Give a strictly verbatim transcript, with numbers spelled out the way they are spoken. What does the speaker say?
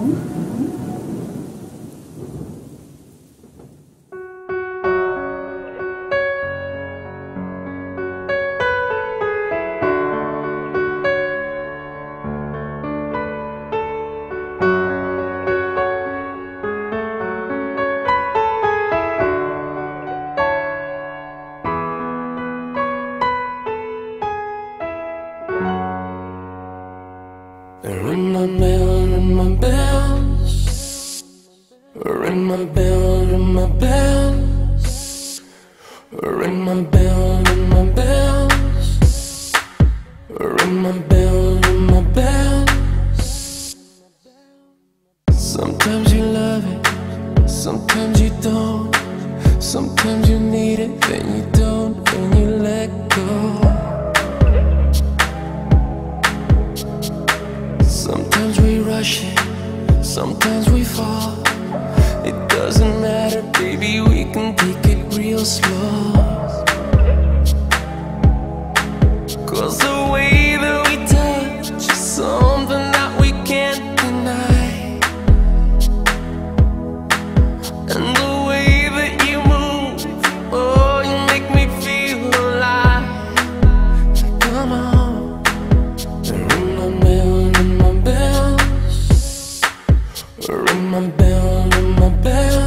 Ring my bell, ring my bells. Ring my bell, ring my bells. Ring my bell, ring my bells. Ring my bell, ring my bells. Sometimes you love it, sometimes you don't. Sometimes you need it, then you don't, and you let go. Sometimes we rush it, sometimes we fall. It doesn't matter, baby, we can take it real slow. Cause the way that we touch is something that we can't deny. And the way that you move, oh, you make me feel alive. Come on, ring my bell, ring my bell. Ring my bell, ring my bell.